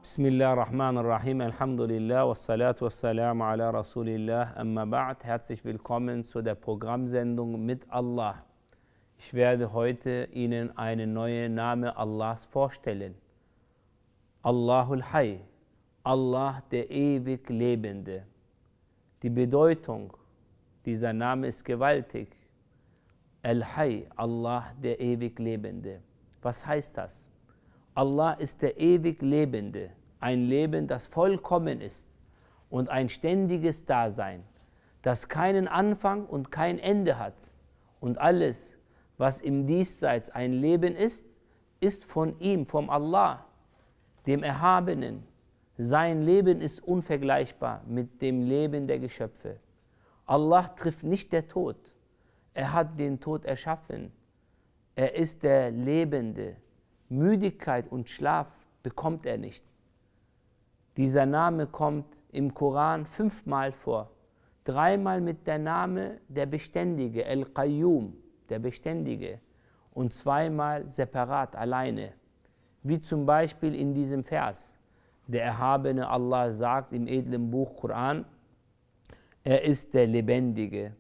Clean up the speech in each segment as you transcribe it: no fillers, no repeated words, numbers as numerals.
Bismillahirrahmanirrahim, Alhamdulillah, wassalatu wassalamu ala Rasulillah, amma ba'd. Herzlich willkommen zu der Programmsendung mit Allah. Ich werde heute Ihnen einen neuen Namen Allahs vorstellen. Allahul Hayy, Allah der ewig Lebende. Die Bedeutung dieser Name ist gewaltig. Al-Hayy, Allah der ewig Lebende. Was heißt das? Allah ist der ewig Lebende, ein Leben, das vollkommen ist und ein ständiges Dasein, das keinen Anfang und kein Ende hat. Und alles, was im Diesseits ein Leben ist, ist von ihm, vom Allah, dem Erhabenen. Sein Leben ist unvergleichbar mit dem Leben der Geschöpfe. Allah trifft nicht der Tod. Er hat den Tod erschaffen. Er ist der Lebende. Müdigkeit und Schlaf bekommt er nicht. Dieser Name kommt im Koran 5-mal vor. 3-mal mit der Name der Beständige, Al-Qayyum, der Beständige, und 2-mal separat, alleine. Wie zum Beispiel in diesem Vers. Der erhabene Allah sagt im edlen Buch Koran, er ist der Lebendige,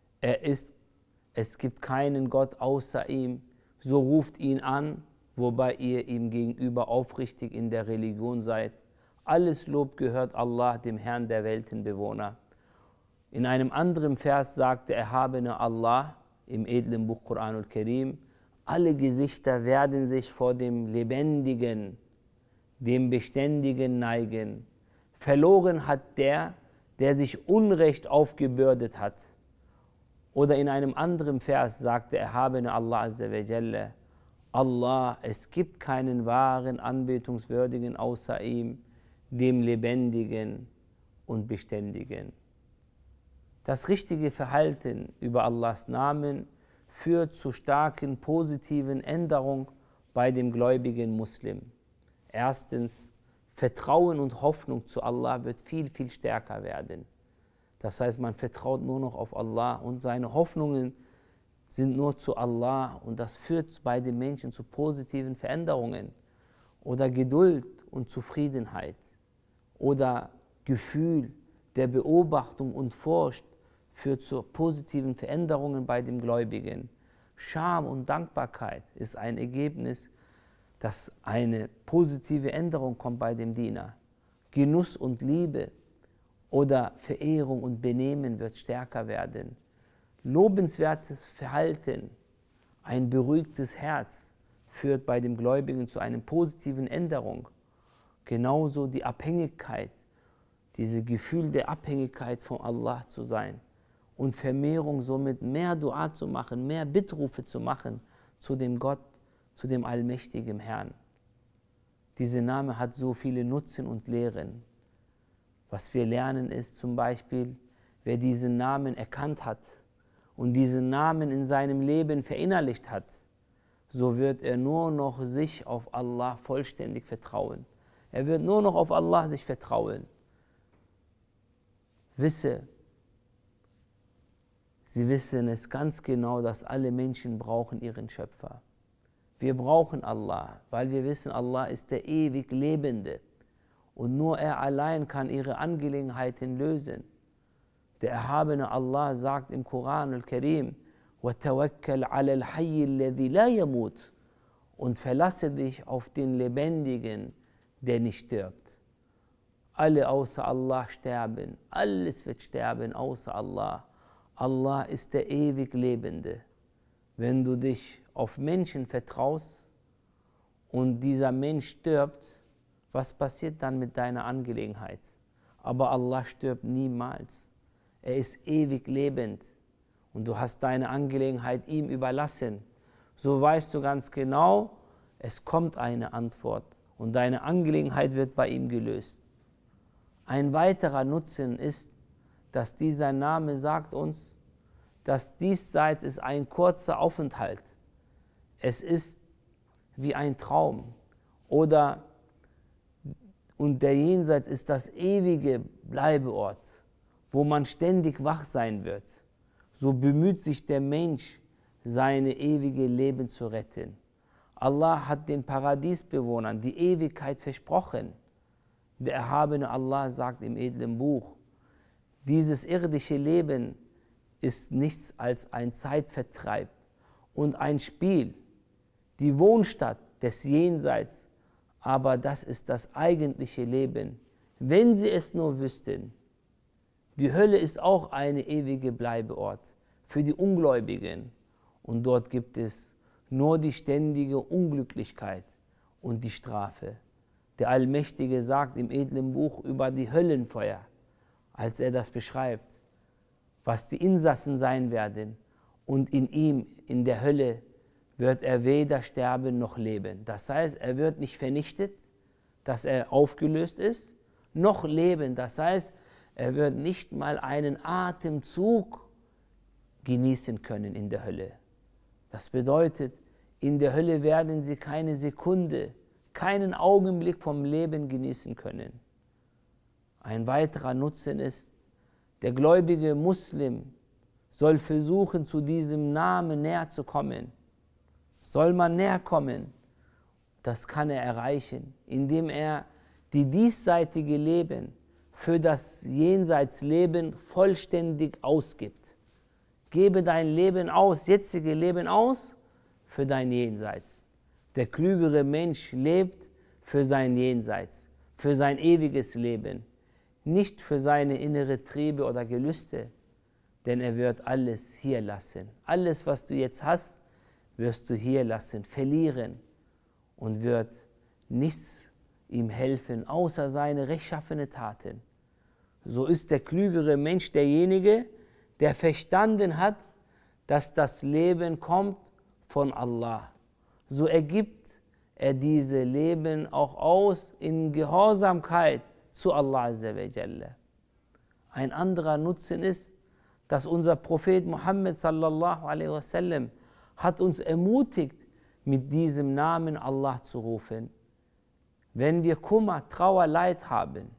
es gibt keinen Gott außer ihm, so ruft ihn an, wobei ihr ihm gegenüber aufrichtig in der Religion seid. Alles Lob gehört Allah, dem Herrn der Weltenbewohner. In einem anderen Vers sagt der erhabene Allah im edlen Buch Quran al-Karim, alle Gesichter werden sich vor dem Lebendigen, dem Beständigen neigen. Verloren hat der sich Unrecht aufgebürdet hat. Oder in einem anderen Vers sagt der erhabene Allah Azza wa Jalla, Allah, es gibt keinen wahren Anbetungswürdigen außer ihm, dem Lebendigen und Beständigen. Das richtige Verhalten über Allahs Namen führt zu starken positiven Änderungen bei dem gläubigen Muslim. Erstens, Vertrauen und Hoffnung zu Allah wird viel, viel stärker werden. Das heißt, man vertraut nur noch auf Allah und seine Hoffnungen sind nur zu Allah, und das führt bei den Menschen zu positiven Veränderungen. Oder Geduld und Zufriedenheit oder Gefühl der Beobachtung und Furcht führt zu positiven Veränderungen bei dem Gläubigen. Scham und Dankbarkeit ist ein Ergebnis, dass eine positive Änderung kommt bei dem Diener. Genuss und Liebe oder Verehrung und Benehmen wird stärker werden. Lobenswertes Verhalten, ein beruhigtes Herz führt bei dem Gläubigen zu einer positiven Änderung. Genauso die Abhängigkeit, dieses Gefühl der Abhängigkeit von Allah zu sein und Vermehrung, somit mehr Dua zu machen, mehr Bittrufe zu machen zu dem Gott, zu dem allmächtigen Herrn. Dieser Name hat so viele Nutzen und Lehren. Was wir lernen ist zum Beispiel, wer diesen Namen erkannt hat und diesen Namen in seinem Leben verinnerlicht hat, so wird er nur noch sich auf Allah vollständig vertrauen. Er wird nur noch auf Allah sich vertrauen. Sie wissen es ganz genau, dass alle Menschen brauchen ihren Schöpfer. Wir brauchen Allah, weil wir wissen, Allah ist der ewig Lebende und nur er allein kann ihre Angelegenheiten lösen. Der erhabene Allah sagt im Koran al-Karim, وَتَوَكَّلْ عَلَى الْحَيِّ الَّذِي لَا يَمُوتُ, und verlasse dich auf den Lebendigen, der nicht stirbt. Alle außer Allah sterben, alles wird sterben außer Allah. Allah ist der ewig Lebende. Wenn du dich auf Menschen vertraust und dieser Mensch stirbt, was passiert dann mit deiner Angelegenheit? Aber Allah stirbt niemals. Er ist ewig lebend und du hast deine Angelegenheit ihm überlassen. So weißt du ganz genau, es kommt eine Antwort und deine Angelegenheit wird bei ihm gelöst. Ein weiterer Nutzen ist, dass dieser Name sagt uns, dass diesseits ist ein kurzer Aufenthalt. Es ist wie ein Traum. Und der Jenseits ist das ewige Bleibeort, wo man ständig wach sein wird. So bemüht sich der Mensch, seine ewige Leben zu retten. Allah hat den Paradiesbewohnern die Ewigkeit versprochen. Der erhabene Allah sagt im edlen Buch, dieses irdische Leben ist nichts als ein Zeitvertreib und ein Spiel, die Wohnstatt des Jenseits, aber das ist das eigentliche Leben, wenn sie es nur wüssten. Die Hölle ist auch eine ewige Bleibeort für die Ungläubigen und dort gibt es nur die ständige Unglücklichkeit und die Strafe. Der Allmächtige sagt im edlen Buch über die Höllenfeuer, als er das beschreibt, was die Insassen sein werden und in ihm, in der Hölle, wird er weder sterben noch leben. Das heißt, er wird nicht vernichtet, dass er aufgelöst ist, noch leben. Das heißt, er wird nicht mal einen Atemzug genießen können in der Hölle. Das bedeutet, in der Hölle werden sie keine Sekunde, keinen Augenblick vom Leben genießen können. Ein weiterer Nutzen ist, der gläubige Muslim soll versuchen, zu diesem Namen näher zu kommen. Soll man näher kommen, das kann er erreichen, indem er die diesseitige Leben für das Jenseitsleben vollständig ausgibt. Gebe dein Leben aus, jetzige Leben aus, für dein Jenseits. Der klügere Mensch lebt für sein Jenseits, für sein ewiges Leben, nicht für seine innere Triebe oder Gelüste, denn er wird alles hier lassen. Alles, was du jetzt hast, wirst du hier lassen, verlieren und wird nichts ihm helfen, außer seine rechtschaffenen Taten. So ist der klügere Mensch derjenige, der verstanden hat, dass das Leben kommt von Allah. So ergibt er diese Leben auch aus in Gehorsamkeit zu Allah Azza wa Jalla. Ein anderer Nutzen ist, dass unser Prophet Muhammad sallallahu alaihi wasallam hat uns ermutigt, mit diesem Namen Allah zu rufen. Wenn wir Kummer, Trauer, Leid haben,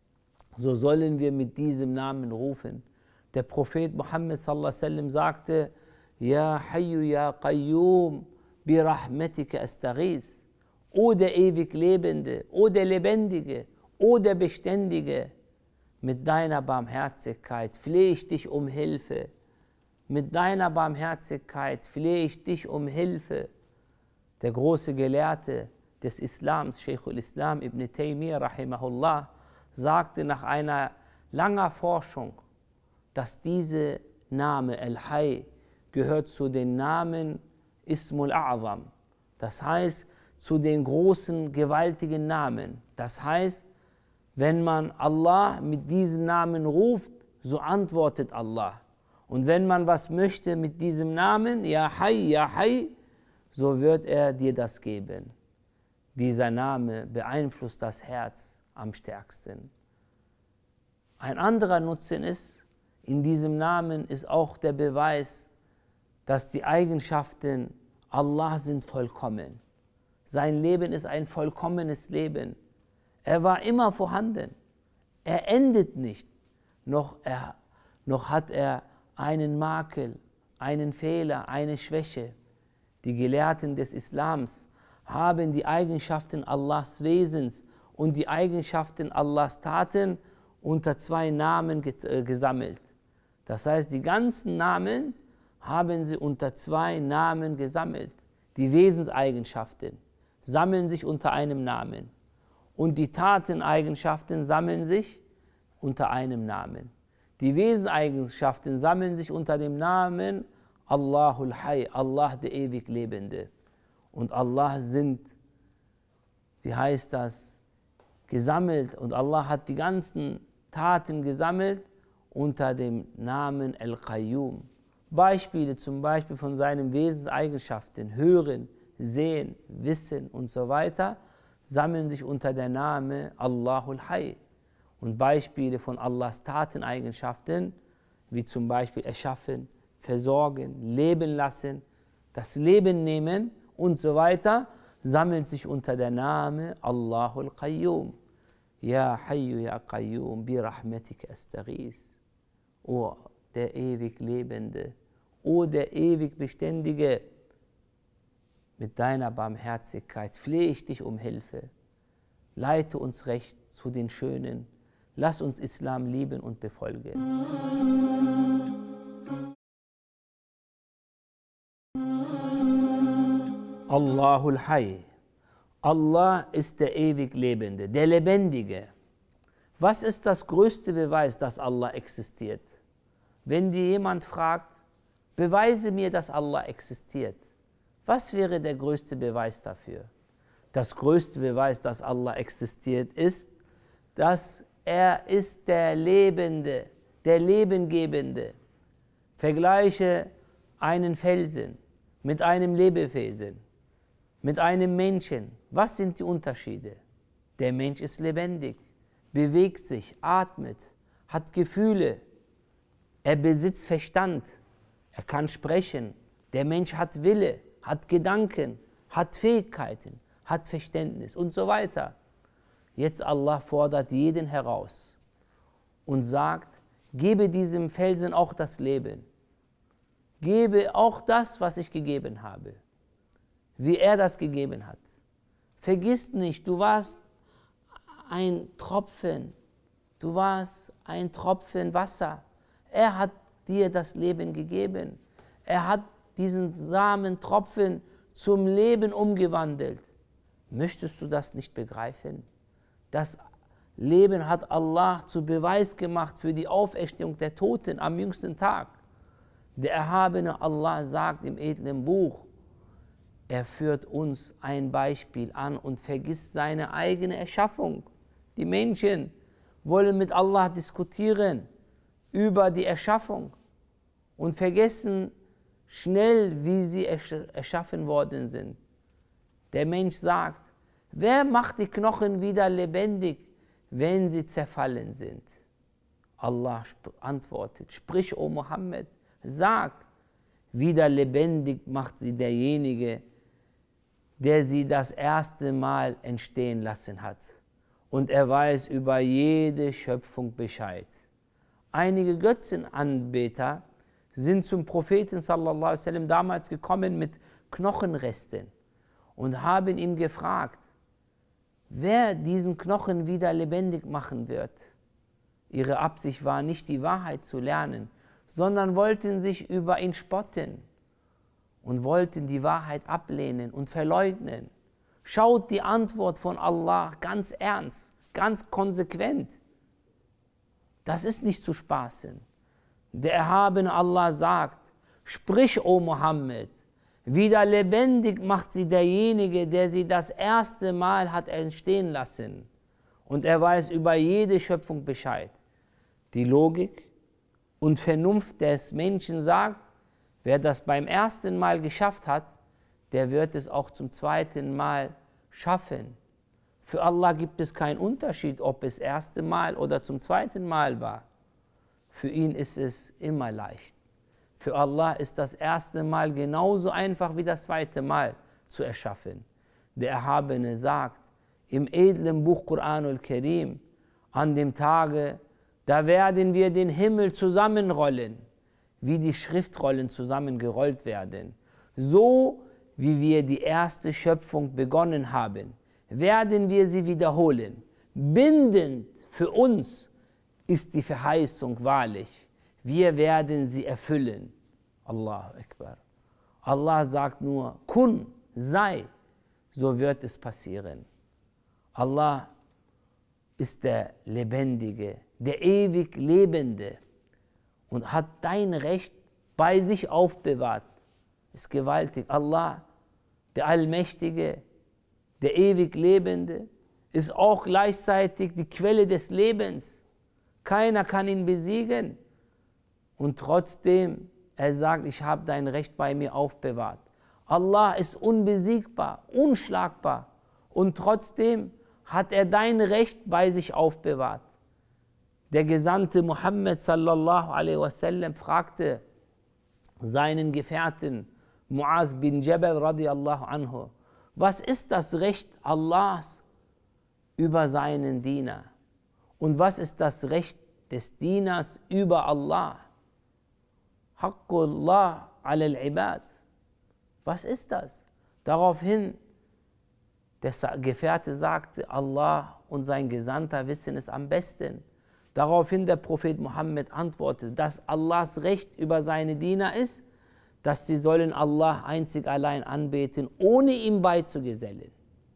so sollen wir mit diesem Namen rufen. Der Prophet Muhammad sallallahu alaihi wasallam sagte, Ja Hayyu Ya Qayyum, bi Rahmatika astaghith. O der ewig Lebende, o der Lebendige, o der Beständige, mit deiner Barmherzigkeit flehe ich dich um Hilfe. Mit deiner Barmherzigkeit flehe ich dich um Hilfe. Der große Gelehrte des Islams, Sheikhul Islam Ibn Taymiyyah rahimahullah, sagte nach einer langen Forschung, dass dieser Name Al-Hayy gehört zu den Namen Ismul A'zam. Das heißt, zu den großen, gewaltigen Namen. Das heißt, wenn man Allah mit diesen Namen ruft, so antwortet Allah. Und wenn man was möchte mit diesem Namen, Ya Hayy, so wird er dir das geben. Dieser Name beeinflusst das Herz am stärksten. Ein anderer Nutzen ist, in diesem Namen ist auch der Beweis, dass die Eigenschaften Allah sind vollkommen. Sein Leben ist ein vollkommenes Leben. Er war immer vorhanden. Er endet nicht, noch hat er einen Makel, einen Fehler, eine Schwäche. Die Gelehrten des Islams haben die Eigenschaften Allahs Wesens und die Eigenschaften Allahs Taten unter zwei Namen gesammelt. Das heißt, die ganzen Namen haben sie unter zwei Namen gesammelt. Die Wesenseigenschaften sammeln sich unter einem Namen und die Tateneigenschaften sammeln sich unter einem Namen. Die Wesenseigenschaften sammeln sich unter dem Namen Allahul Hayy, Allah der ewig Lebende. Und Allah sind, wie heißt das, gesammelt und Allah hat die ganzen Taten gesammelt unter dem Namen Al-Qayyum. Beispiele zum Beispiel von seinen Wesenseigenschaften, Hören, Sehen, Wissen und so weiter, sammeln sich unter der Name Allahul Hayy. Und Beispiele von Allahs Tateneigenschaften, wie zum Beispiel erschaffen, versorgen, leben lassen, das Leben nehmen und so weiter, sammeln sich unter der Name Allahul Qayyum. Ya Hayyu Ya Qayyum, bi Rahmatika astaghith. O der ewig Lebende, o der ewig Beständige, mit deiner Barmherzigkeit flehe ich dich um Hilfe. Leite uns recht zu den Schönen. Lass uns Islam lieben und befolgen. Allahul Hayy. Allah ist der ewig Lebende, der Lebendige. Was ist das größte Beweis, dass Allah existiert? Wenn dir jemand fragt, beweise mir, dass Allah existiert. Was wäre der größte Beweis dafür? Das größte Beweis, dass Allah existiert, ist, dass er ist der Lebende, der Lebengebende. Vergleiche einen Felsen mit einem Lebewesen, mit einem Menschen. Was sind die Unterschiede? Der Mensch ist lebendig, bewegt sich, atmet, hat Gefühle, er besitzt Verstand, er kann sprechen. Der Mensch hat Wille, hat Gedanken, hat Fähigkeiten, hat Verständnis und so weiter. Jetzt Allah fordert jeden heraus und sagt, gebe diesem Felsen auch das Leben. Gebe auch das, was ich gegeben habe, wie er das gegeben hat. Vergiss nicht, du warst ein Tropfen, du warst ein Tropfen Wasser. Er hat dir das Leben gegeben. Er hat diesen Samentropfen zum Leben umgewandelt. Möchtest du das nicht begreifen? Das Leben hat Allah zu Beweis gemacht für die Auferstehung der Toten am jüngsten Tag. Der erhabene Allah sagt im edlen Buch, er führt uns ein Beispiel an und vergisst seine eigene Erschaffung. Die Menschen wollen mit Allah diskutieren über die Erschaffung und vergessen schnell, wie sie erschaffen worden sind. Der Mensch sagt, wer macht die Knochen wieder lebendig, wenn sie zerfallen sind? Allah antwortet, sprich, o Mohammed, sag, wieder lebendig macht sie derjenige, der sie das erste Mal entstehen lassen hat. Und er weiß über jede Schöpfung Bescheid. Einige Götzenanbeter sind zum Propheten sallallahu alaihi wasallam damals gekommen mit Knochenresten und haben ihn gefragt, wer diesen Knochen wieder lebendig machen wird. Ihre Absicht war nicht, die Wahrheit zu lernen, sondern wollten sich über ihn spotten und wollten die Wahrheit ablehnen und verleugnen. Schaut die Antwort von Allah ganz ernst, ganz konsequent. Das ist nicht zu spaßen. Der erhabene Allah sagt, sprich, o Mohammed, wieder lebendig macht sie derjenige, der sie das erste Mal hat entstehen lassen. Und er weiß über jede Schöpfung Bescheid. Die Logik und Vernunft des Menschen sagt, wer das beim ersten Mal geschafft hat, der wird es auch zum zweiten Mal schaffen. Für Allah gibt es keinen Unterschied, ob es das erste Mal oder zum zweiten Mal war. Für ihn ist es immer leicht. Für Allah ist das erste Mal genauso einfach wie das zweite Mal zu erschaffen. Der Erhabene sagt im edlen Buch Quranul Karim, an dem Tage, da werden wir den Himmel zusammenrollen, wie die Schriftrollen zusammengerollt werden. So wie wir die erste Schöpfung begonnen haben, werden wir sie wiederholen. Bindend für uns ist die Verheißung wahrlich. Wir werden sie erfüllen. Allahu Akbar. Allah sagt nur, kun, sei, so wird es passieren. Allah ist der Lebendige, der ewig Lebende und hat dein Recht bei sich aufbewahrt. Ist gewaltig. Allah, der Allmächtige, der ewig Lebende, ist auch gleichzeitig die Quelle des Lebens. Keiner kann ihn besiegen. Und trotzdem, er sagt, ich habe dein Recht bei mir aufbewahrt. Allah ist unbesiegbar, unschlagbar. Und trotzdem hat er dein Recht bei sich aufbewahrt. Der Gesandte Muhammad sallallahu alaihi wasallam fragte seinen Gefährten Muaz bin Jabal radiallahu anhu, was ist das Recht Allahs über seinen Diener? Und was ist das Recht des Dieners über Allah? Haqqullah ala al-Ibad. Was ist das? Daraufhin Der Gefährte sagte, Allah und sein Gesandter wissen es am besten. Daraufhin der Prophet Mohammed antwortete, dass Allahs Recht über seine Diener ist, dass sie sollen Allah einzig allein anbeten, ohne ihm beizugesellen.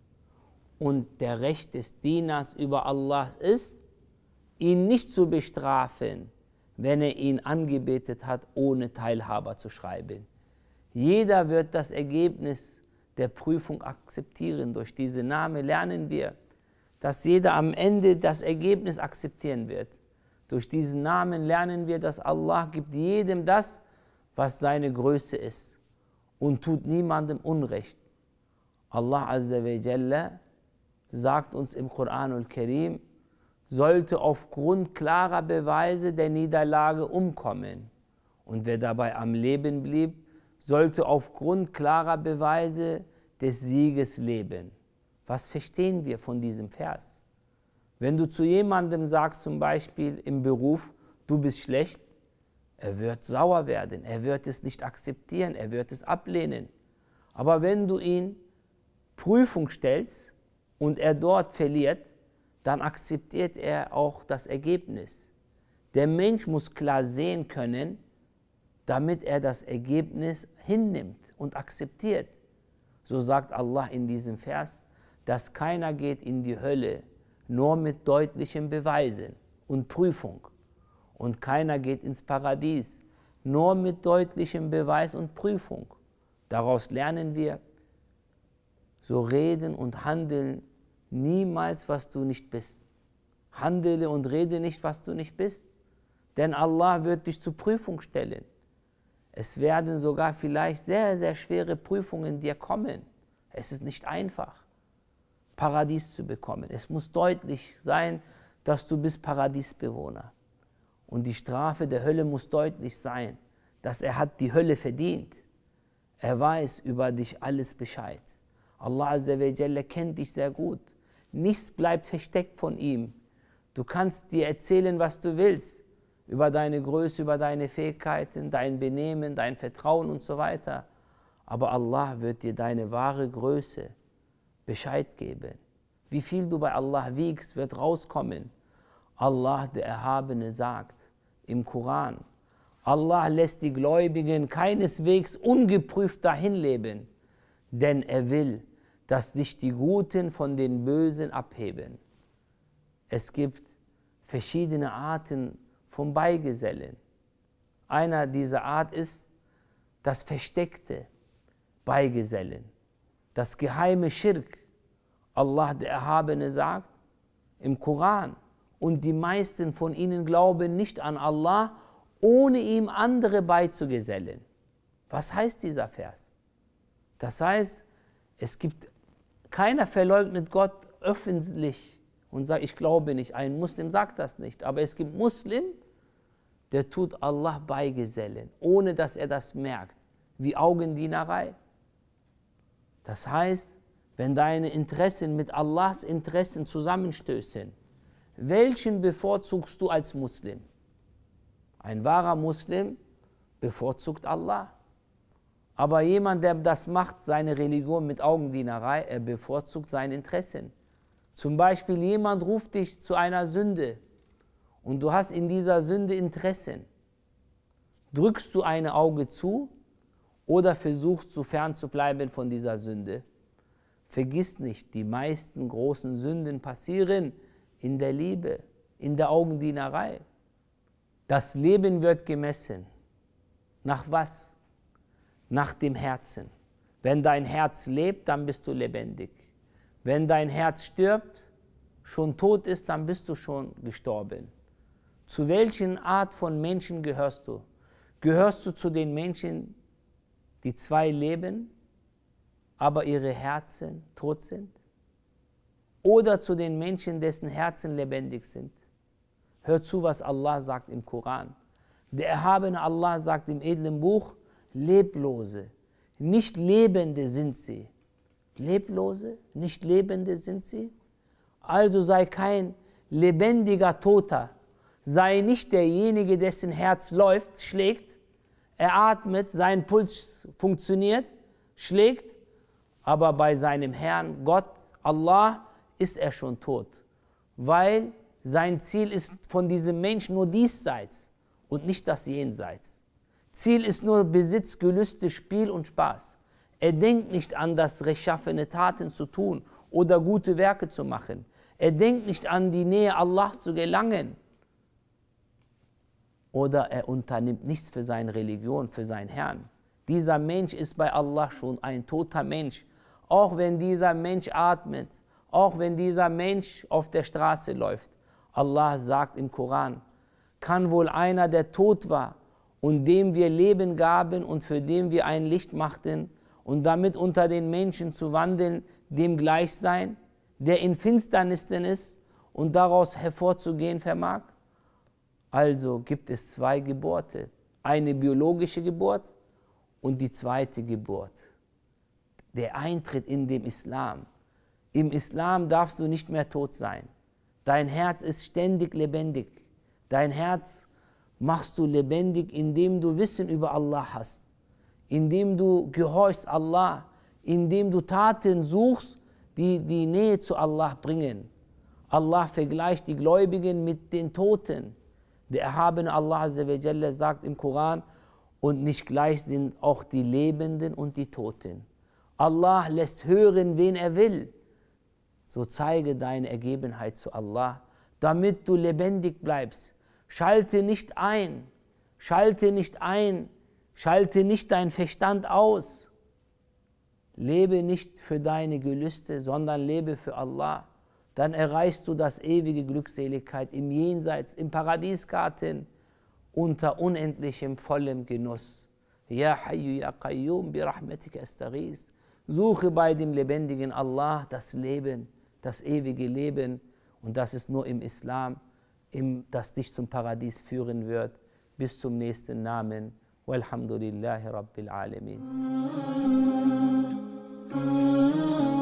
Und der Recht des Dieners über Allah ist, ihn nicht zu bestrafen, wenn er ihn angebetet hat, ohne Teilhaber zu schreiben. Jeder wird das Ergebnis der Prüfung akzeptieren. Durch diese Namen lernen wir, dass jeder am Ende das Ergebnis akzeptieren wird. Durch diesen Namen lernen wir, dass Allah gibt jedem das, was seine Größe ist und tut niemandem Unrecht. Allah Azza wa Jalla sagt uns im Koran al-Karim, sollte aufgrund klarer Beweise der Niederlage umkommen. Und wer dabei am Leben blieb, sollte aufgrund klarer Beweise des Sieges leben. Was verstehen wir von diesem Vers? Wenn du zu jemandem sagst, zum Beispiel im Beruf, du bist schlecht, er wird sauer werden, er wird es nicht akzeptieren, er wird es ablehnen. Aber wenn du ihn Prüfung stellst und er dort verliert, dann akzeptiert er auch das Ergebnis. Der Mensch muss klar sehen können, damit er das Ergebnis hinnimmt und akzeptiert. So sagt Allah in diesem Vers, dass keiner geht in die Hölle, nur mit deutlichen Beweisen und Prüfung. Und keiner geht ins Paradies, nur mit deutlichem Beweis und Prüfung. Daraus lernen wir, so reden und handeln niemals, was du nicht bist. Handele und rede nicht, was du nicht bist. Denn Allah wird dich zur Prüfung stellen. Es werden sogar vielleicht sehr, sehr schwere Prüfungen dir kommen. Es ist nicht einfach, Paradies zu bekommen. Es muss deutlich sein, dass du bist Paradiesbewohner. Und die Strafe der Hölle muss deutlich sein, dass er hat die Hölle verdient. Er weiß über dich alles Bescheid. Allah Azza wa Jalla kennt dich sehr gut. Nichts bleibt versteckt von ihm. Du kannst dir erzählen, was du willst, über deine Größe, über deine Fähigkeiten, dein Benehmen, dein Vertrauen und so weiter. Aber Allah wird dir deine wahre Größe Bescheid geben. Wie viel du bei Allah wiegst, wird rauskommen. Allah, der Erhabene, sagt im Koran, Allah lässt die Gläubigen keineswegs ungeprüft dahin leben, denn er will, dass sich die Guten von den Bösen abheben. Es gibt verschiedene Arten von Beigesellen. Einer dieser Art ist das versteckte Beigesellen, das geheime Schirk. Allah, der Erhabene, sagt im Koran, und die meisten von ihnen glauben nicht an Allah, ohne ihm andere beizugesellen. Was heißt dieser Vers? Das heißt, es gibt keiner verleugnet Gott öffentlich und sagt, ich glaube nicht. Ein Muslim sagt das nicht. Aber es gibt Muslim, der tut Allah beigesellen, ohne dass er das merkt, wie Augendienerei. Das heißt, wenn deine Interessen mit Allahs Interessen zusammenstößen, welchen bevorzugst du als Muslim? Ein wahrer Muslim bevorzugt Allah. Aber jemand, der das macht, seine Religion mit Augendienerei, er bevorzugt seine Interessen. Zum Beispiel jemand ruft dich zu einer Sünde und du hast in dieser Sünde Interessen. Drückst du ein Auge zu oder versuchst du fern zu bleiben von dieser Sünde? Vergiss nicht, die meisten großen Sünden passieren in der Liebe, in der Augendienerei. Das Leben wird gemessen. Nach was? Nach dem Herzen. Wenn dein Herz lebt, dann bist du lebendig. Wenn dein Herz stirbt, schon tot ist, dann bist du schon gestorben. Zu welchen Art von Menschen gehörst du? Gehörst du zu den Menschen, die zwei leben, aber ihre Herzen tot sind? Oder zu den Menschen, dessen Herzen lebendig sind? Hör zu, was Allah sagt im Koran. Der erhabene Allah sagt im edlen Buch, Leblose, nicht Lebende sind sie. Leblose, nicht Lebende sind sie? Also sei kein lebendiger Toter. Sei nicht derjenige, dessen Herz läuft, schlägt, er atmet, sein Puls funktioniert, schlägt, aber bei seinem Herrn, Gott, Allah, ist er schon tot. Weil sein Ziel ist von diesem Menschen nur diesseits und nicht das Jenseits. Ziel ist nur Besitz, Gelüste, Spiel und Spaß. Er denkt nicht an das rechtschaffene Taten zu tun oder gute Werke zu machen. Er denkt nicht an die Nähe Allahs zu gelangen. Oder er unternimmt nichts für seine Religion, für seinen Herrn. Dieser Mensch ist bei Allah schon ein toter Mensch. Auch wenn dieser Mensch atmet, auch wenn dieser Mensch auf der Straße läuft. Allah sagt im Koran, kann wohl einer, der tot war und dem wir Leben gaben und für den wir ein Licht machten und damit unter den Menschen zu wandeln, dem gleich sein, der in Finsternissen ist und daraus hervorzugehen vermag? Also gibt es zwei Geburten, eine biologische Geburt und die zweite Geburt, der Eintritt in den Islam. Im Islam darfst du nicht mehr tot sein. Dein Herz ist ständig lebendig. Dein Herz machst du lebendig, indem du Wissen über Allah hast, indem du gehorchst Allah, indem du Taten suchst, die die Nähe zu Allah bringen. Allah vergleicht die Gläubigen mit den Toten. Der erhabene Allah Azza wa Jalla sagt im Koran, und nicht gleich sind auch die Lebenden und die Toten. Allah lässt hören, wen er will. So zeige deine Ergebenheit zu Allah, damit du lebendig bleibst. Schalte nicht ein, schalte nicht deinen Verstand aus. Lebe nicht für deine Gelüste, sondern lebe für Allah. Dann erreichst du das ewige Glückseligkeit im Jenseits, im Paradiesgarten, unter unendlichem, vollem Genuss. Ya Hayyu Ya Qayyum, bi Rahmatika astaghis. Suche bei dem lebendigen Allah das Leben, das ewige Leben, und das ist nur im Islam, das dich zum Paradies führen wird. Bis zum nächsten Namen. Walhamdulillahi Rabbil Alamin.